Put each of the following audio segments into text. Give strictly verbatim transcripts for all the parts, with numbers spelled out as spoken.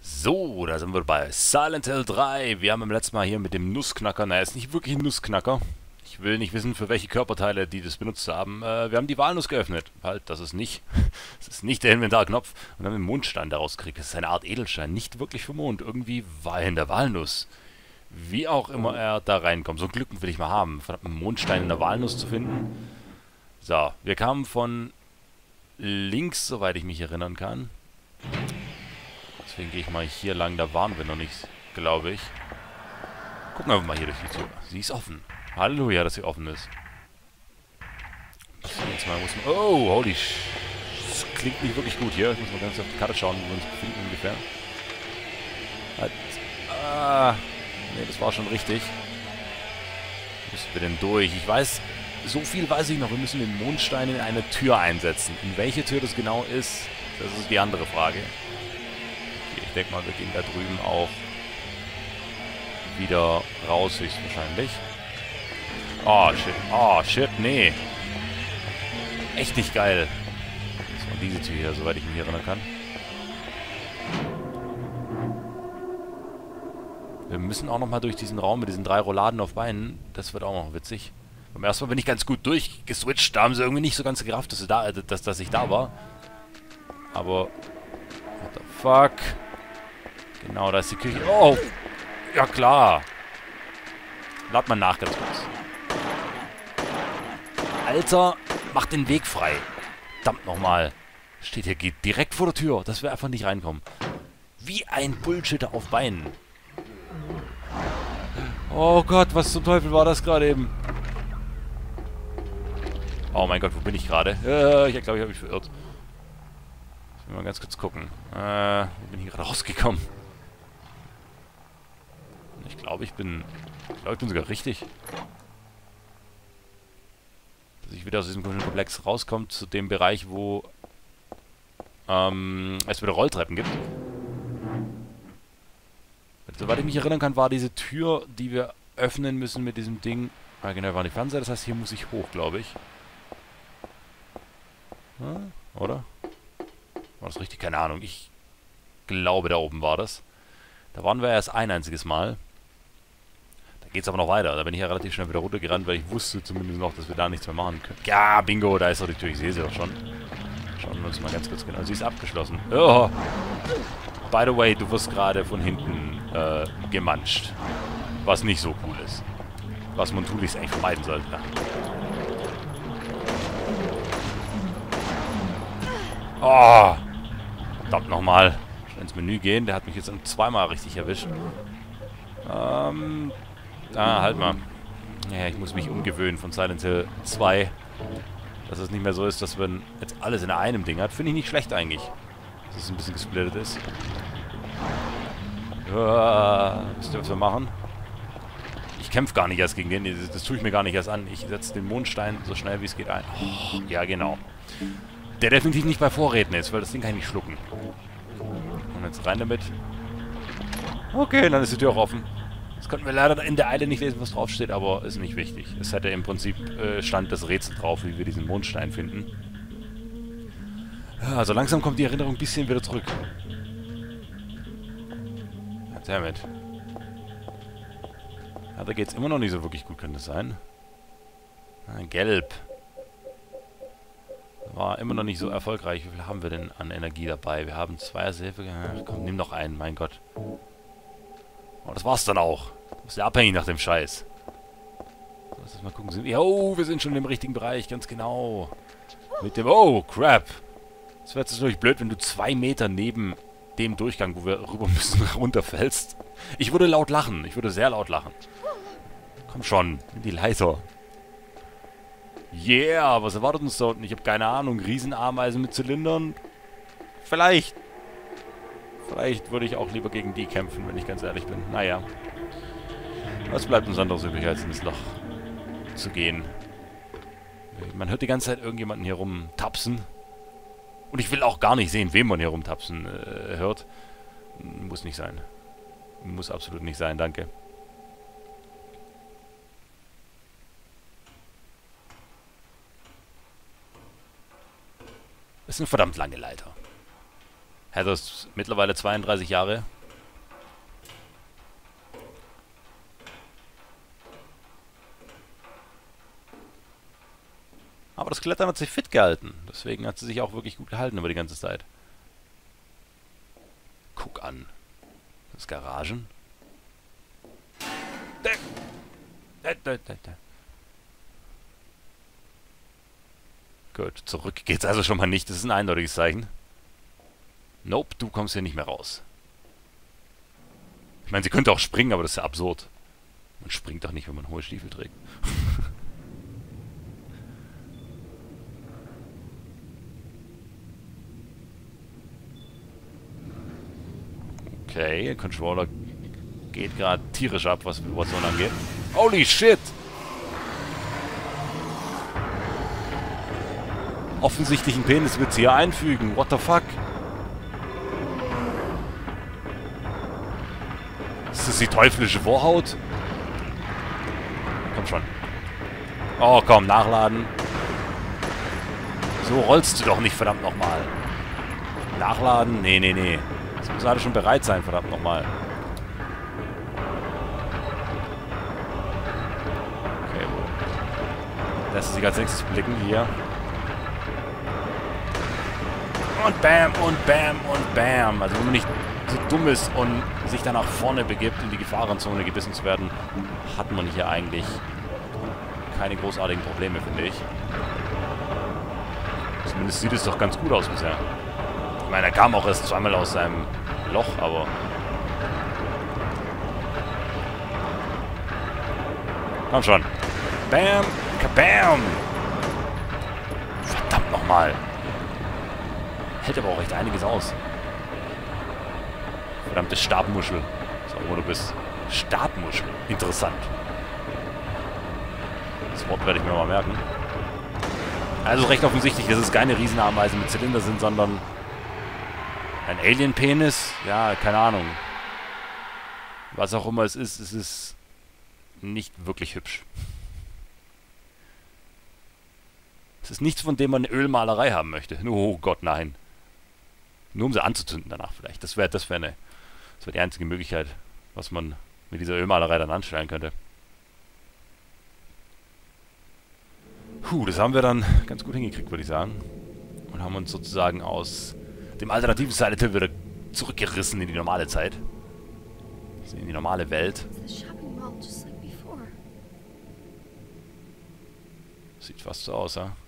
So, da sind wir bei Silent Hill drei. Wir haben beim letzten Mal hier mit dem Nussknacker, naja, ist nicht wirklich ein Nussknacker. Ich will nicht wissen, für welche Körperteile die das benutzt haben. Äh, wir haben die Walnuss geöffnet. Halt, das ist nicht, das ist nicht der Inventarknopf. Und haben den Mondstein daraus gekriegt. Das ist eine Art Edelstein, nicht wirklich für Mond. Irgendwie war er in der Walnuss. Wie auch immer er da reinkommt. So ein Glück will ich mal haben, einen Mondstein in der Walnuss zu finden. So, wir kamen von links, soweit ich mich erinnern kann. Deswegen gehe ich mal hier lang, da waren wir noch nicht, glaube ich. Gucken wir mal hier durch die Tür. Sie ist offen. Halleluja, dass sie offen ist. Jetzt mal muss man, oh, holy sh... Das klingt nicht wirklich gut hier. Ich muss mal ganz auf die Karte schauen, wo wir uns befinden ungefähr. Halt. Ah, nee, das war schon richtig. Wo müssen wir denn durch? Ich weiß, so viel weiß ich noch. Wir müssen den Mondstein in eine Tür einsetzen. In welche Tür das genau ist, das ist die andere Frage. Okay, ich denke mal, wir gehen da drüben auch wieder raus, höchstwahrscheinlich. Oh, shit. Oh, shit, nee. Echt nicht geil. Das war diese Tür hier, soweit ich mich erinnern kann. Wir müssen auch noch mal durch diesen Raum mit diesen drei Rolladen auf Beinen. Das wird auch noch witzig. Beim ersten Mal bin ich ganz gut durchgeswitcht. Da haben sie irgendwie nicht so ganz gerafft, dass, da, dass, dass ich da war. Aber... What the fuck? Genau, da ist die Küche. Oh! Ja, klar. Lad mal nach, ganz kurz. Alter, mach den Weg frei. Verdammt nochmal. Steht hier, geht direkt vor der Tür, dass wir einfach nicht reinkommen. Wie ein Bullshitter auf Beinen. Oh Gott, was zum Teufel war das gerade eben? Oh mein Gott, wo bin ich gerade? Äh, ich glaube, ich habe mich verirrt. Ich will mal ganz kurz gucken. Äh, wo bin ich gerade rausgekommen? Ich glaube, ich bin... Ich glaube, ich bin sogar richtig. Dass ich wieder aus diesem komischen Komplex rauskomme zu dem Bereich, wo ähm, es wieder Rolltreppen gibt. Soweit ich mich erinnern kann, war diese Tür, die wir öffnen müssen mit diesem Ding... Ah, genau, war die Fernseher. Das heißt, hier muss ich hoch, glaube ich. Hm, oder? War das richtig? Keine Ahnung. Ich glaube, da oben war das. Da waren wir erst ein einziges Mal. Da geht's aber noch weiter. Da bin ich ja relativ schnell wieder runtergerannt, weil ich wusste zumindest noch, dass wir da nichts mehr machen können. Ja, bingo, da ist doch die Tür. Ich sehe sie doch schon. Schauen wir uns mal ganz kurz genau. Sie ist abgeschlossen. Oh. By the way, du wirst gerade von hinten äh, gemanscht. Was nicht so cool ist. Was man tunlichst eigentlich vermeiden sollte. Oh. Verdammt nochmal. Schnell ins Menü gehen. Der hat mich jetzt zweimal richtig erwischt. Ähm... Ah, halt mal. Ja, ich muss mich umgewöhnen von Silent Hill zwei. Dass es nicht mehr so ist, dass man jetzt alles in einem Ding hat. Finde ich nicht schlecht eigentlich. Dass es ein bisschen gesplittet ist. Ja, wisst ihr, was wir machen? Ich kämpfe gar nicht erst gegen den. Das, das tue ich mir gar nicht erst an. Ich setze den Mondstein so schnell wie es geht ein. Oh, ja, genau. Der definitiv nicht bei Vorräten ist, weil das Ding kann ich nicht schlucken. Und jetzt rein damit. Okay, dann ist die Tür auch offen. Das konnten wir leider in der Eile nicht lesen, was draufsteht, aber ist nicht wichtig. Es hätte im Prinzip äh, stand das Rätsel drauf, wie wir diesen Mondstein finden. Also langsam kommt die Erinnerung ein bisschen wieder zurück. Damit. Ja, da geht es immer noch nicht so wirklich gut, könnte es sein. Ah, gelb. War immer noch nicht so erfolgreich. Wie viel haben wir denn an Energie dabei? Wir haben zwei Hilfe. Ach, komm, nimm noch einen, mein Gott. Oh, das war's dann auch. Du bist ja abhängig nach dem Scheiß. So, lass uns mal gucken. Sind wir, oh, wir sind schon im richtigen Bereich, ganz genau. Mit dem... Oh, crap. Das wäre jetzt natürlich blöd, wenn du zwei Meter neben dem Durchgang, wo wir rüber müssen, runterfällst. Ich würde laut lachen. Ich würde sehr laut lachen. Komm schon, nimm die Leiter. Yeah, was erwartet uns da unten? Ich habe keine Ahnung. Riesenameisen mit Zylindern? Vielleicht. Vielleicht würde ich auch lieber gegen die kämpfen, wenn ich ganz ehrlich bin. Naja. Was bleibt uns anderes übrig, als ins Loch zu gehen? Man hört die ganze Zeit irgendjemanden hier rumtapsen. Und ich will auch gar nicht sehen, wem man hier rumtapsen äh, hört. Muss nicht sein. Muss absolut nicht sein, danke. Das ist eine verdammt lange Leiter. Heather ist mittlerweile zweiunddreißig Jahre. Aber das Klettern hat sich fit gehalten. Deswegen hat sie sich auch wirklich gut gehalten über die ganze Zeit. Guck an. Das Garagen. Gut, zurück geht's also schon mal nicht. Das ist ein eindeutiges Zeichen. Nope, du kommst hier nicht mehr raus. Ich meine, sie könnte auch springen, aber das ist ja absurd. Man springt doch nicht, wenn man hohe Stiefel trägt. Okay, der Controller geht gerade tierisch ab, was Vibration angeht. Holy shit! Offensichtlichen Penis wird sie hier einfügen. What the fuck? Ist das die teuflische Vorhaut? Komm schon. Oh, komm, nachladen. So rollst du doch nicht, verdammt nochmal. Nachladen? Nee, nee, nee. Das muss alles schon bereit sein, verdammt nochmal. Okay, wo? Lässt sich als nächstes blicken, hier. Und bam, und bam, und bam. Also wenn man nicht so dumm ist und sich dann nach vorne begibt, in die Gefahrenzone gebissen zu werden, hat man hier eigentlich keine großartigen Probleme, finde ich. Zumindest sieht es doch ganz gut aus bisher. Ich meine, er kam auch erst zweimal aus seinem Loch, aber... Komm schon. Bam, kabam! Verdammt nochmal. Hält aber auch echt einiges aus. Verdammte Stabmuschel. So, wo du bist. Stabmuschel. Interessant. Das Wort werde ich mir mal merken. Also recht offensichtlich, dass es keine Riesenameisen mit Zylinder sind, sondern ein Alien-Penis. Ja, keine Ahnung. Was auch immer es ist, es ist nicht wirklich hübsch. Es ist nichts, von dem man eine Ölmalerei haben möchte. Oh Gott, nein. Nur um sie anzuzünden danach vielleicht. Das wäre das wär eine, das wär die einzige Möglichkeit, was man mit dieser Ölmalerei dann anstellen könnte. Puh, das haben wir dann ganz gut hingekriegt, würde ich sagen. Und haben uns sozusagen aus dem alternativen Silent Hill wieder zurückgerissen in die normale Zeit. Also in die normale Welt. Sieht fast so aus, ja?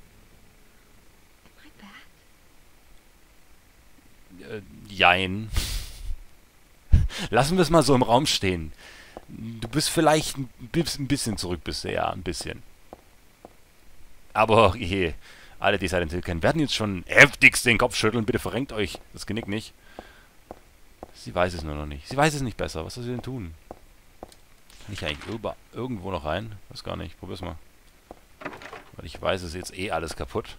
Äh, jein. Lassen wir es mal so im Raum stehen. Du bist vielleicht ein bisschen zurück, bist du, ja, ein bisschen. Aber, je, alle, die Silent Hill kennen, werden jetzt schon heftigst den Kopf schütteln. Bitte verrenkt euch das Genick nicht. Sie weiß es nur noch nicht. Sie weiß es nicht besser. Was soll sie denn tun? Kann ich eigentlich irgendwo noch rein? Weiß gar nicht. Probier's mal. Weil ich weiß, es ist jetzt eh alles kaputt.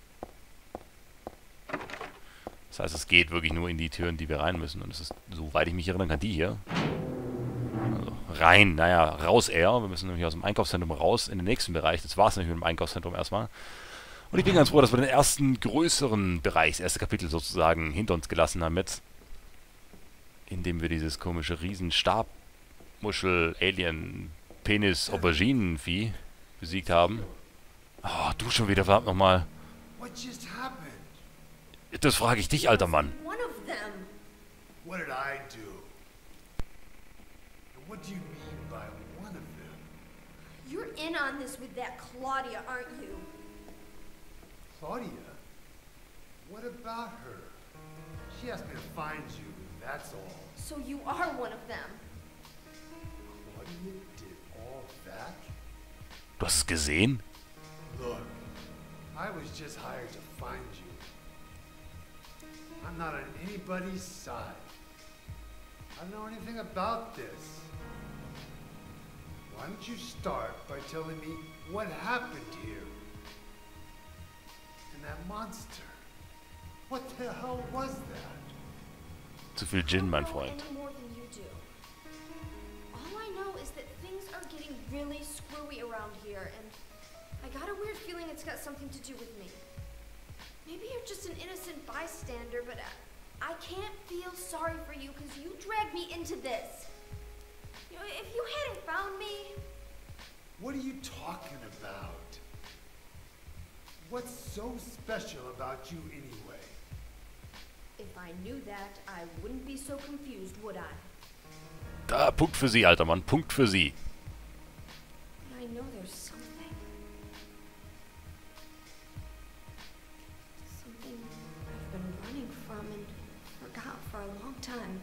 Das heißt, es geht wirklich nur in die Türen, die wir rein müssen. Und es ist, soweit ich mich erinnern kann, die hier. Also rein, naja, raus eher. Wir müssen nämlich aus dem Einkaufszentrum raus in den nächsten Bereich. Das war es nämlich mit dem Einkaufszentrum erstmal. Und ich bin ganz froh, dass wir den ersten größeren Bereich, das erste Kapitel sozusagen, hinter uns gelassen haben mit. Indem wir dieses komische Riesen-Stabmuschel-Alien-Penis-Auberginen-Vieh besiegt haben. Oh, du schon wieder, verdammt nochmal. Das frage ich dich, alter Mann. What did I do? And what do you mean by one of them? You're in on this with that Claudia, aren't you? Claudia? What about her? She asked me to find you, that's all. So you are one of them. Claudia did all that? Du hast es gesehen? Look, I was just hired to find you. I'm not on anybody's side. I don't know anything about this. Why don't you start by telling me what happened here? And that monster. What the hell was that? Zu viel Gin, mein Freund. I don't know any more than you do. All I know is that things are getting really screwy around here, and I got a weird feeling it's got something to do with me. Maybe you're just an innocent bystander, but I, I can't feel sorry for you because you dragged me into this. You know, if you hadn't found me... What are you talking about? What's so special about you anyway? If I knew that, I wouldn't be so confused, would I? Da, Punkt für Sie, alter Mann. Punkt für Sie. I know there's something. Something I've been running from and forgot for a long time.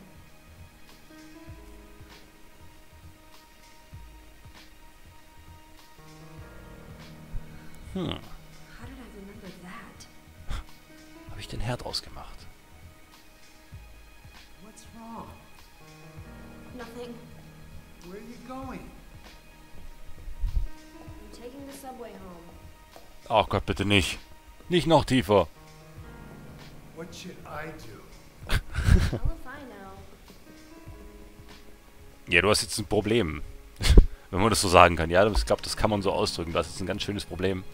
Hm. How did I remember that? Habe ich den Herd ausgemacht? What's wrong? Nothing. Where are you going? I'm taking the subway home. Ach Gott, bitte nicht. Nicht noch tiefer. What should I do? Well, if I know. Ja, du hast jetzt ein Problem. Wenn man das so sagen kann. Ja, ich glaube, das kann man so ausdrücken. Das ist ein ganz schönes Problem.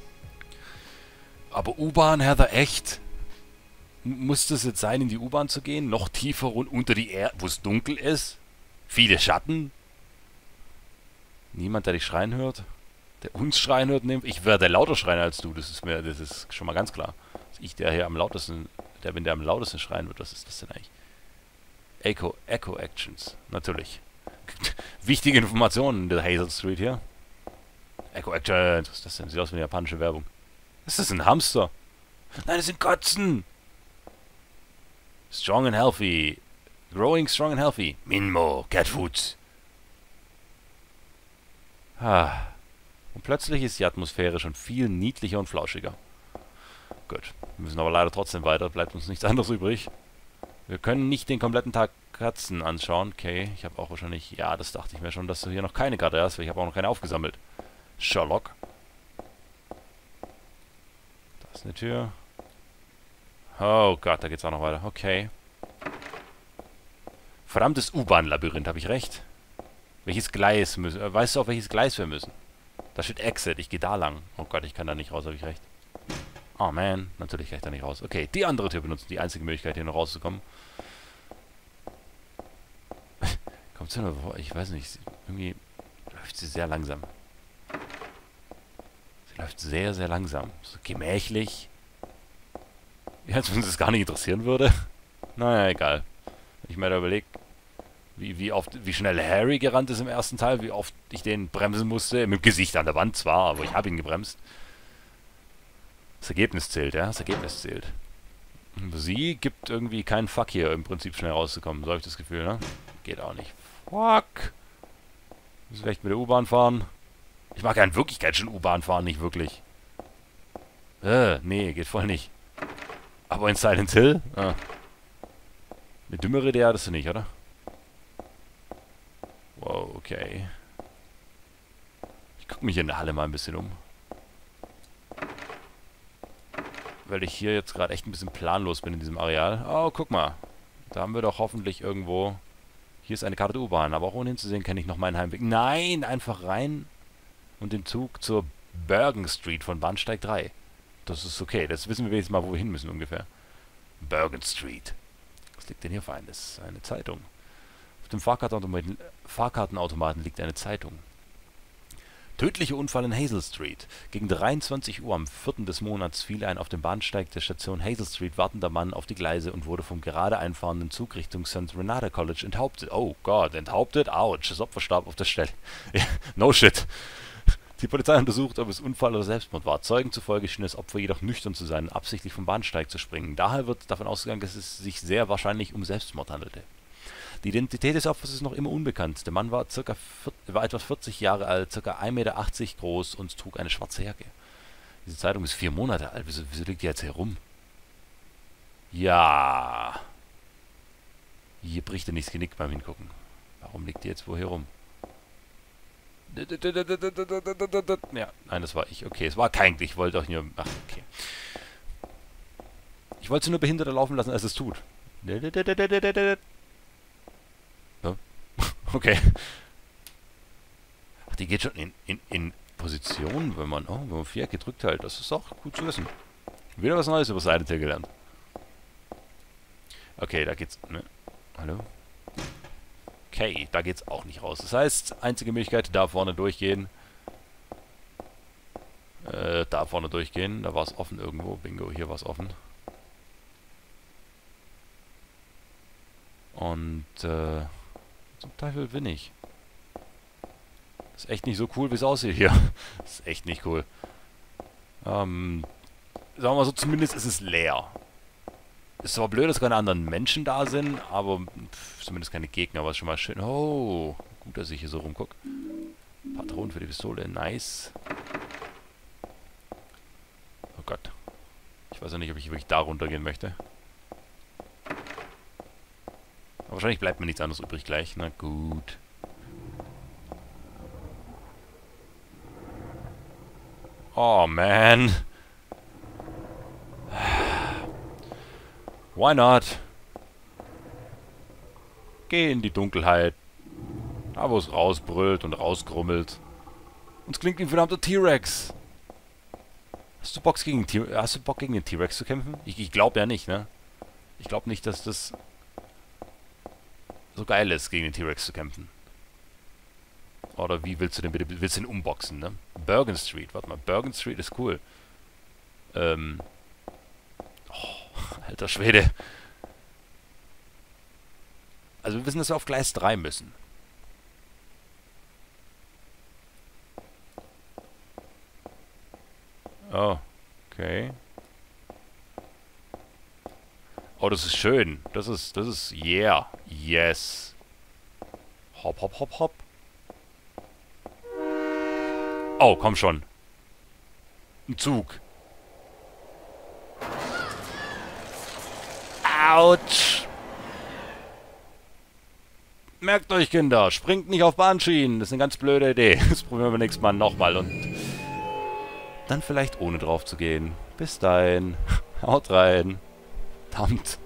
Aber U-Bahn, Heather, echt? M- Muss das jetzt sein, in die U-Bahn zu gehen? Noch tiefer run unter die Erde, wo es dunkel ist? Viele Schatten? Niemand, der dich schreien hört? Der uns schreien hört? Nimmt? Ich werde lauter schreien als du. Das ist mir, das ist schon mal ganz klar. Dass ich der hier am lautesten, der bin, der am lautesten schreien wird. Was ist das denn eigentlich? Echo, Echo Actions. Natürlich. Wichtige Informationen in der Hazel Street hier. Echo Actions. Was ist das denn? Sieht aus wie eine japanische Werbung. Ist das ein Hamster? Nein, das sind Katzen. Strong and healthy. Growing strong and healthy. Minmo, cat food. Ah. Und plötzlich ist die Atmosphäre schon viel niedlicher und flauschiger. Gut. Wir müssen aber leider trotzdem weiter. Bleibt uns nichts anderes übrig. Wir können nicht den kompletten Tag Katzen anschauen. Okay, ich habe auch wahrscheinlich... Ja, das dachte ich mir schon, dass du hier noch keine Karte hast, weil ich habe auch noch keine aufgesammelt. Sherlock. Da ist eine Tür. Oh Gott, da geht's auch noch weiter. Okay. Verdammtes U-Bahn-Labyrinth, habe ich recht? Welches Gleis müssen... Äh, weißt du, auf welches Gleis wir müssen? Da steht Exit, ich gehe da lang. Oh Gott, ich kann da nicht raus, habe ich recht. Oh man, natürlich kann ich da nicht raus. Okay, die andere Tür benutzen, die einzige Möglichkeit, hier noch rauszukommen. Kommt sie nur vor? Ich weiß nicht, irgendwie läuft sie sehr langsam. Sie läuft sehr, sehr langsam. So gemächlich. Ja, als wenn es gar nicht interessieren würde. Naja, egal. Wenn ich mir da überlege, wie, wie oft, wie schnell Harry gerannt ist im ersten Teil, wie oft ich den bremsen musste. Mit dem Gesicht an der Wand zwar, aber ich habe ihn gebremst. Das Ergebnis zählt, ja? Das Ergebnis zählt. Und sie gibt irgendwie keinen Fuck hier, im Prinzip schnell rauszukommen. So habe ich das Gefühl, ne? Geht auch nicht. Fuck! Muss vielleicht mit der U-Bahn fahren. Ich mag ja in Wirklichkeit schon U-Bahn fahren, nicht wirklich. Äh, nee, geht voll nicht. Aber in Silent Hill? Ah. Eine dümmere Idee hattest du nicht, oder? Wow, okay. Ich gucke mich in der Halle mal ein bisschen um. Weil ich hier jetzt gerade echt ein bisschen planlos bin in diesem Areal. Oh, guck mal. Da haben wir doch hoffentlich irgendwo... Hier ist eine Karte der U-Bahn, aber auch ohne hinzusehen kenne ich noch meinen Heimweg. Nein, einfach rein und den Zug zur Bergen Street von Bahnsteig drei. Das ist okay, das wissen wir wenigstens mal, wo wir hin müssen ungefähr. Bergen Street. Was liegt denn hier für eines? Eine Zeitung. Auf dem Fahrkartenautomaten, Fahrkartenautomaten liegt eine Zeitung. Tödlicher Unfall in Hazel Street. Gegen dreiundzwanzig Uhr am vierten des Monats fiel ein auf dem Bahnsteig der Station Hazel Street wartender Mann auf die Gleise und wurde vom gerade einfahrenden Zug Richtung Saint Renata College enthauptet. Oh Gott, enthauptet? Autsch, das Opfer starb auf der Stelle. No shit. Die Polizei untersucht, ob es Unfall oder Selbstmord war. Zeugen zufolge schien das Opfer jedoch nüchtern zu sein und absichtlich vom Bahnsteig zu springen. Daher wird davon ausgegangen, dass es sich sehr wahrscheinlich um Selbstmord handelte. Die Identität des Opfers ist noch immer unbekannt. Der Mann war, circa, war etwa vierzig Jahre alt, ca. ein Meter achtzig groß und trug eine schwarze Jacke. Diese Zeitung ist vier Monate alt. Wieso, wieso liegt die jetzt herum? Ja. Hier bricht er nicht das Genick beim Hingucken. Warum liegt die jetzt wo hier rum? Ja, nein, das war ich. Okay, es war kein... Ich wollte euch nur... Ach, okay. Ich wollte sie nur behinderter laufen lassen, als es tut. Okay. Ach, die geht schon in, in, in Position, wenn man, oh, wenn man Viereck gedrückt hält. Das ist auch gut zu wissen. Wieder was Neues über Silent Hill gelernt. Okay, da geht's, ne? Hallo? Okay, da geht's auch nicht raus. Das heißt, einzige Möglichkeit, da vorne durchgehen. Äh, Äh, da vorne durchgehen. Da war es offen irgendwo. Bingo, hier war es offen. Und, äh... zum Teufel bin ich. Ist echt nicht so cool, wie es aussieht hier. Ist echt nicht cool. Ähm... Sagen wir mal so, zumindest ist es leer. Ist zwar blöd, dass keine anderen Menschen da sind, aber pff, zumindest keine Gegner, was schon mal schön. Oh, gut, dass ich hier so rumgucke. Patronen für die Pistole, nice. Oh Gott. Ich weiß ja nicht, ob ich wirklich da runtergehen möchte. Aber wahrscheinlich bleibt mir nichts anderes übrig gleich. Na gut. Oh, man. Why not? Geh in die Dunkelheit. Da, wo es rausbrüllt und rausgrummelt. Und es klingt wie ein verdammter T-Rex. Hast du Bock gegen, Hast du Bock gegen den T-Rex zu kämpfen? Ich, ich glaube ja nicht, ne? Ich glaube nicht, dass das so geil ist, gegen den T-Rex zu kämpfen. Oder wie willst du den bitte, willst du den umboxen, ne? Bergen Street, warte mal, Bergen Street ist cool. Ähm... Oh, alter Schwede. Also wir wissen, dass wir auf Gleis drei müssen. Oh, okay. Oh, das ist schön. Das ist, das ist, yeah. Yes. Hopp, hopp, hopp, hopp. Oh, komm schon. Ein Zug. Autsch! Merkt euch, Kinder, springt nicht auf Bahnschienen. Das ist eine ganz blöde Idee. Das probieren wir nächstes Mal nochmal und dann vielleicht ohne drauf zu gehen. Bis dahin. Haut rein. Verdammt.